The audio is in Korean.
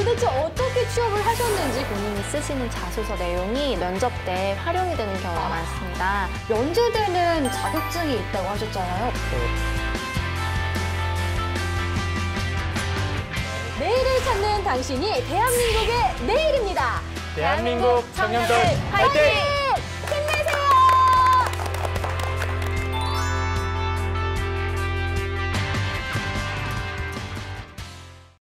도대체 어떻게 취업을 하셨는지 본인이 쓰시는 자소서 내용이 면접 때 활용이 되는 경우가 많습니다. 연세대는 자격증이 있다고 하셨잖아요. 내일을 찾는 당신이 대한민국의 내일입니다. 대한민국 청년들 화이팅!